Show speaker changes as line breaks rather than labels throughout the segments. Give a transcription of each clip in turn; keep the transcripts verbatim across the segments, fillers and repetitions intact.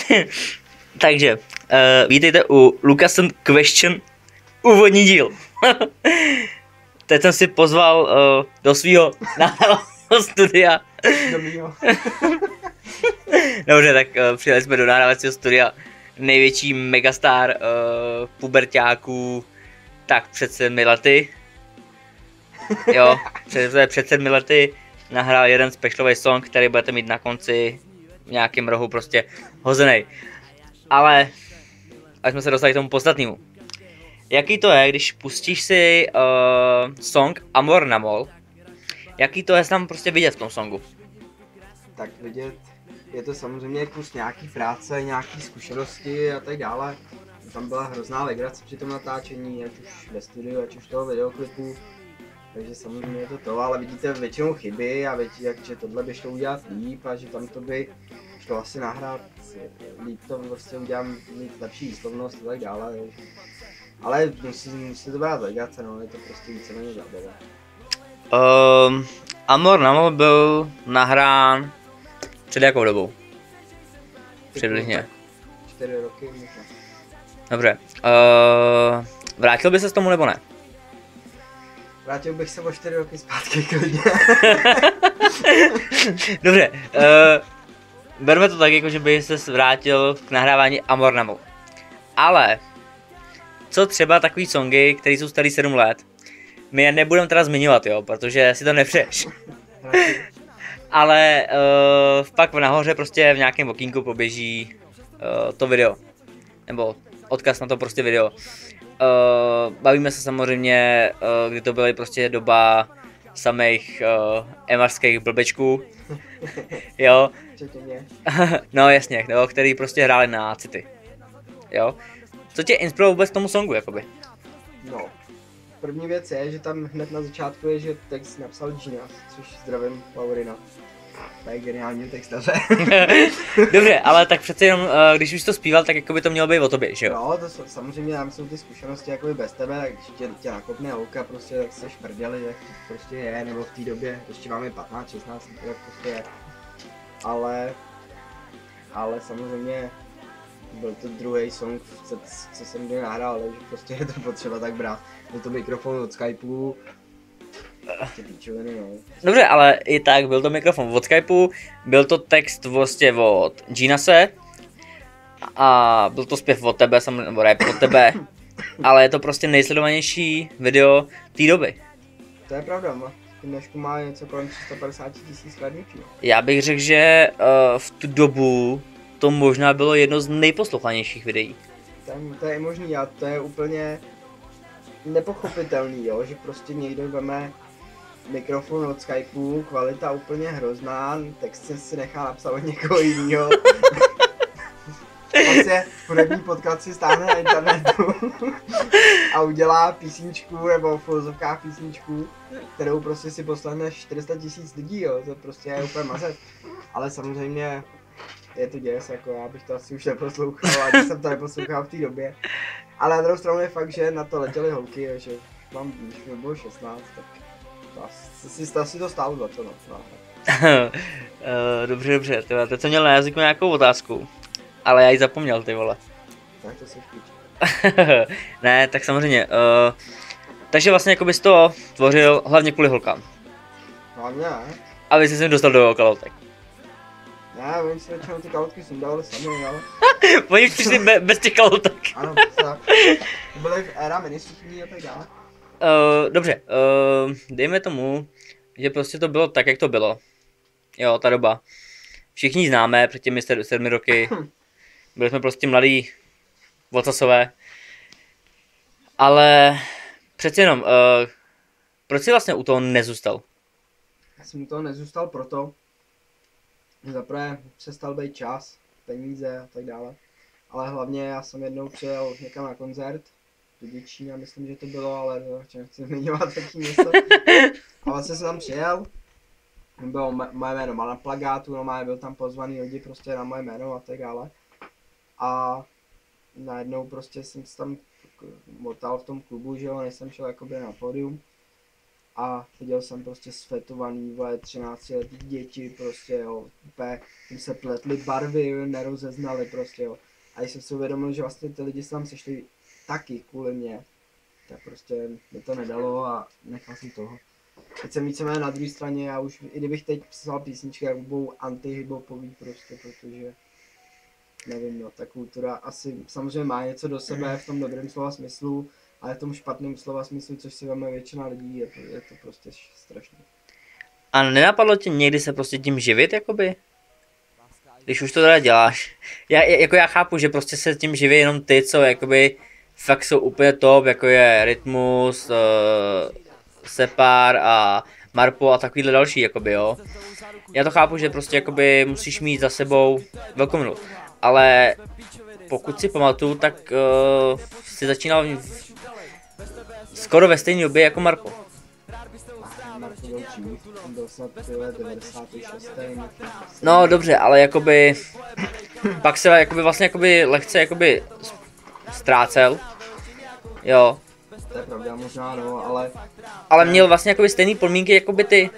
Takže, uh, vítejte u Lucasen Question úvodní díl. Teď jsem si pozval uh, do svého studia.
Do mýho.
Dobře, tak uh, přijeli jsme do nahrávacího studia největší megastar uh, puberťáků, tak před sedmi lety. Jo, před, před sedmi lety nahrál jeden specialový song, který budete mít na konci v nějakém rohu prostě hozený. Ale až jsme se dostali k tomu podstatnému. Jaký to je, když pustíš si uh, song Amor na mol? Jaký to je tam prostě vidět v tom songu?
Tak vidět, je to samozřejmě kus nějaký práce, nějaký zkušenosti a tak dále. Tam byla hrozná legrace při tom natáčení, ať už ve studiu, ať už toho videoklipu. Takže samozřejmě je to to, ale vidíte většinou chyby a vidíte, že tohle by šlo udělat líp a že tam to by šlo asi nahrát líp, to prostě udělám mít lepší výslovnost a tak dále. Ale musí, musí to být legrace, no, je to prostě víceméně zábava.
Um, Amor na mol byl nahrán před jakou dobou? Přibližně.
Čtyři roky možná.
Dobře. Uh, vrátil by se s tomu nebo ne?
Vrátil bych se o čtyři roky zpátky klidně.
Dobře. Uh, berme to tak, jako že by se vrátil k nahrávání Amor na mol. Ale co třeba takový songy, které jsou starý sedm let? My je nebudeme teda zmiňovat, jo, protože si to nepřeješ. Ale uh, pak nahoře prostě v nějakém okýnku poběží uh, to video. Nebo odkaz na to prostě video. Uh, bavíme se samozřejmě, uh, kdy to byly prostě doba samých uh, emarských blbečků. Jo. No jasně, no, který prostě hráli na city. Jo. Co tě inspirovalo vůbec tomu songu, jakoby?
No, první věc je, že tam hned na začátku je, že text napsal Gina, což zdravím Laurina. To je geniální textaře.
Dobře, ale tak přece jenom, když už to zpíval, tak jako by to mělo být o tobě, že jo?
No, to jsou, samozřejmě tam jsou ty zkušenosti jakoby bez tebe, tak když tě, tě nakopne holka, prostě seš prděli, tak to prostě je, nebo v té době, ještě máme patnáct šestnáct, tak prostě je. Ale, ale samozřejmě byl to druhý song, co, co jsem kdy nahrál, takže prostě je to potřeba tak brát. Byl to mikrofon od Skypeu. Píčoviny, no.
Dobře, ale i tak byl to mikrofon od Skypeu, byl to text vlastně od Ginase a byl to zpěv od tebe, nebo rap od tebe, ale je to prostě nejsledovanější video té doby.
To je pravda, no. Dnešku má něco kolem tři sta padesát tisíc hlédnutí.
Já bych řekl, že uh, v tu dobu to možná bylo jedno z nejposlouchanějších videí.
To je, to je možný a to je úplně nepochopitelný, jo, že prostě někdo veme mikrofon od Skypeu, kvalita úplně hrozná, text si nechá napsat od někoho jiného. Vlastně hudební podcast si stáhne na internetu a udělá písničku nebo v filozofkách písničku, kterou prostě si poslechne čtyři sta tisíc lidí, jo, to prostě je úplně mazet. Ale samozřejmě je to děs, jako já bych to asi už neposlouchal, a když jsem to neposlouchal v té době. Ale na druhou stranu je fakt, že na to letěly holky, jo, že mám, když mi bylo šestnáct, tak to asi, asi, asi to stálo za to, no. no.
uh, dobře, dobře, tyhle, teď jsem měl na jazyku nějakou otázku, ale já ji zapomněl, ty vole.
Tak to se špíč.
Ne, tak samozřejmě, uh, takže vlastně jako bys to tvořil hlavně kvůli holkám.
Hlavně ne.
Aby jsi se dostal do kalhotek.
Ne, oni si většinou ty kalhotky sundali sami, ale...
Oni už přišli be, bez těch kalhotek.
Ano, tak. To byly v éra ministrní a tak dále.
Uh, dobře, uh, dejme tomu, že prostě to bylo tak, jak to bylo. Jo, ta doba. Všichni známe před těmi sedmi roky. Byli jsme prostě mladí vocasové. Ale přeci jenom, uh, proč jsi vlastně u toho nezůstal?
Já jsem u toho nezůstal proto, že zaprvé přestal být čas, peníze a tak dále. Ale hlavně já jsem jednou přijel někam na koncert, do Děčína, myslím, že to bylo, ale to nechci zmiňovat taký město. A vlastně jsem tam přijel, bylo moje jméno má na plagátu, no byl tam pozvaný lidi prostě na moje jméno a tak dále. A najednou prostě jsem se tam motal v tom klubu, že jo, než jsem šel jakoby na pódium. a viděl jsem prostě svetovaný, vole, třináctiletý děti, prostě jo, úplně, jim se pletly barvy, nerozeznali prostě jo. A když jsem si uvědomil, že vlastně ty lidi se tam sešli taky kvůli mě, tak prostě mi to nedalo a nechal jsem toho. Teď jsem víceméně na druhé straně, já už, i kdybych teď psal písničky, jak budou anti-hiphopový prostě, protože nevím, no, ta kultura asi samozřejmě má něco do sebe v tom dobrém slova smyslu, ale v tom špatném slova smyslu, což si veme většina lidí, je to, je to prostě strašné.
A nenapadlo tě někdy se prostě tím živit, jakoby? Když už to teda děláš. Já, jako já chápu, že prostě se tím živí jenom ty, co jakoby fakt jsou úplně top, jako je Rytmus, uh, Separ a Marpo a takovýhle další, jakoby jo. Já to chápu, že prostě jakoby musíš mít za sebou velkou milu. Ale pokud si pamatuju, tak uh, si začínal v, skoro ve stejné době jako Marpo.
Marko byl dřív, on byl snad devadesát šest.
No dobře, ale jakoby pak se jakoby vlastně jakoby lehce jakoby ztrácel. Jo.
To je pravda, možná no, ale...
Ale měl vlastně jakoby stejný podmínky jakoby ty.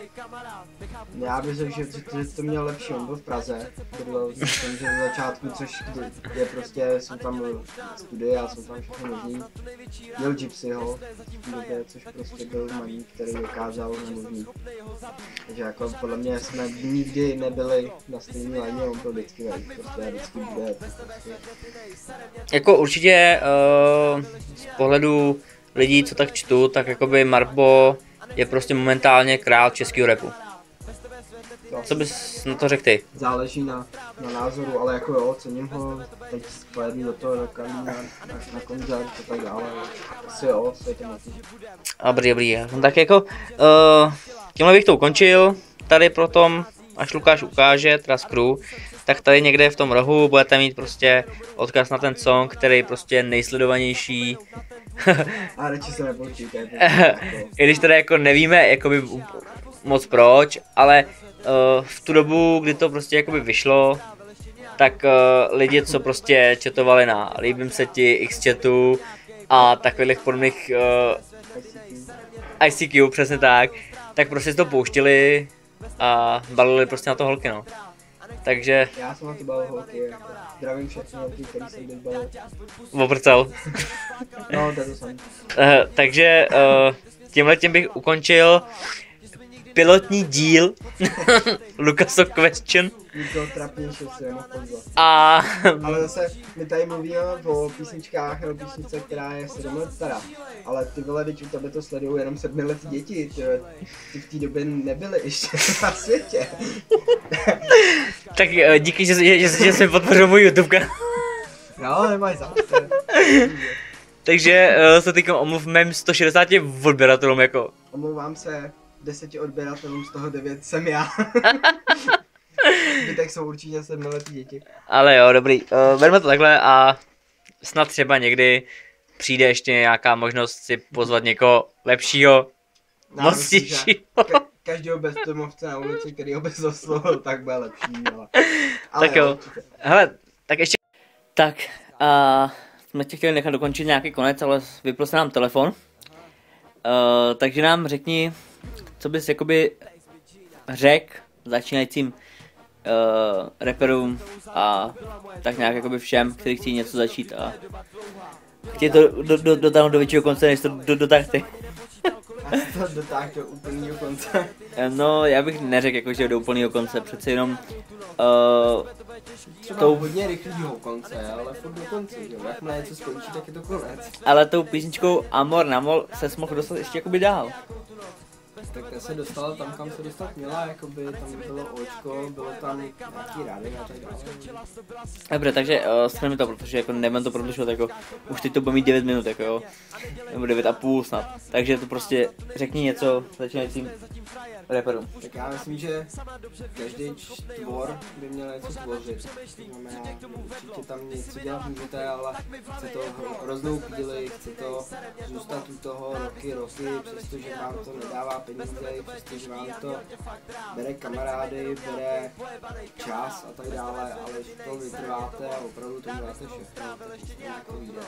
Já bych řekl, že, že to měl lepší, on byl v Praze, bydlel jsem, že na začátku, což je prostě, jsou tam studia, jsou tam všechno možný. Měl Gypsyho v době, což prostě byl maník, který dokázal nemožný. Takže jako podle mě jsme nikdy nebyli na stejné léně, on byl vždycky velik, prostě vždycky bude. Prostě.
Jako určitě uh, z pohledu lidí, co tak čtu, tak jakoby Marpo je prostě momentálně král českého rapu. Co bys na to řekl ty?
Záleží na, na názoru, ale jako jo, cením ho, teď pojedu do toho, do Karlína, na, na koncert a tak dále, asi jo, se to matí.
Dobrý, dobrý, tak jako, uh, tímhle bych to ukončil, tady potom, až Lukáš ukáže, teda z crew, tak tady někde v tom rohu budete mít prostě odkaz na ten song, který je prostě nejsledovanější.
A radši se nepočítaj.
I když teda jako nevíme jakoby moc proč, ale uh, v tu dobu, kdy to prostě jakoby vyšlo, tak uh, lidi, co prostě chatovali na líbím se ti, Xchatu a takových podobných uh, I C Q, přesně tak, tak prostě to pouštili a balili prostě na to holky, no. Takže...
Já jsem na to balil holky, jako zdravím všechny holky, který jsem teď balil.
Obrcel.
No, to je to samé.
Uh, takže uh, tímhletím bych ukončil pilotní díl Lukaso Question.
Nikdo trapnější si nemohl pozvat.
A...
Ale zase, my tady mluvíme o písničkách nebo písnice, která je sedm let stará. Ale ty vole, teď u tebe to sledují jenom sedmiletí děti, ty, ty v té době nebyly ještě na světě.
Tak uh, díky, že, že, že, že jsi podpořil můj YouTube kanál.
No, nemáš za to.
Takže uh, se teďka omluv mém sto šedesáti odběratelům jako.
Omlouvám se deseti odběratelům, z toho devět jsem já. Zbytek jsou určitě sedmiletí děti.
Ale jo, dobrý. Uh, berme to takhle a snad třeba někdy přijde ještě nějaká možnost si pozvat někoho lepšího, mocnějšího.
Ka- každého bezdomovce na ulici, který ho bez oslovil, tak bude lepší. Ale, ale
tak jo.
jo
Hele, tak ještě... Tak, a jsme tě chtěli nechat dokončit nějaký konec, ale vypl se nám telefon. Uh, takže nám řekni, co bys jakoby řekl začínajícím uh, rapperům a tak nějak jakoby všem, kteří chtějí něco začít a chtějí to do, do, dotáhnout do většího konce, než to do, dotáh ty.
to dotáh do úplného konce.
No, já bych neřekl jako, že do úplného konce, přece jenom uh,
tou hodně rychlýho konce, ale furt do konce, jo. Jakmile něco skončí, tak je to konec.
Ale tou písničkou Amor na mol se mohl dostat ještě jakoby dál.
Tak ta se dostala tam, kam se dostat měla, jakoby tam bylo očko, bylo tam nějaký rády a tak dále.
Dobře, takže uh, schrňme to, protože jako nemám to prodlužovat, jako už teď to bude mít devět minut, jako jo, nebo devět a půl snad. Takže to prostě řekni něco začínajícím rapperům.
Tak já myslím, že každý tvor by měl něco tvořit. To znamená, určitě tam něco dělat můžete, ale chce to hroznou píli, chce to zůstat u toho roky, roky, přestože vám to nedává peníze, přestože vám to bere kamarády, bere čas a tak dále, ale že to vytrváte a opravdu to děláte všechno, takže to jako vyjde.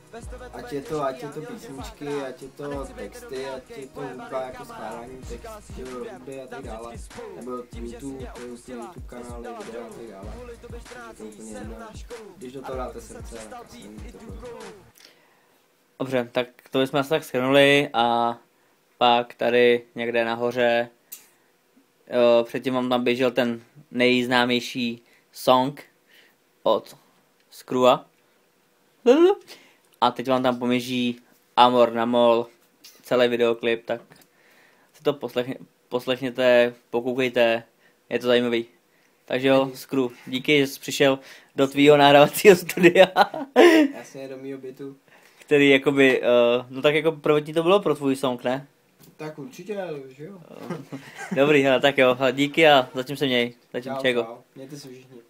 ať je to, ať je to písničky, ať je to texty, ať je to hudba jako skládání texty, hudby a tak dále, nebo YouTube, YouTube kanály, videa a tak dále. To je úplně jedno. Když do toho dáte srdce, tak asi nemůžete to.
Dobře, tak to jsme asi tak shrnuli a pak tady někde nahoře jo, předtím vám tam běžel ten nejznámější song od Screwa. A teď vám tam poměží Amor na Mol, celý videoklip, tak si to poslechně, poslechněte, pokoukejte, je to zajímavý. Takže jo, Screw, díky, že jsi přišel do tvýho nahrávacího studia.
Jasně, do mýho bytu.
Který jakoby, uh, no tak jako prvotní to bylo pro tvůj song, ne?
Tak určitě, že jo.
Dobrý, hele, tak jo, díky a zatím se měj, zatím
Čau,
čego.
čau. Mějte se všichni.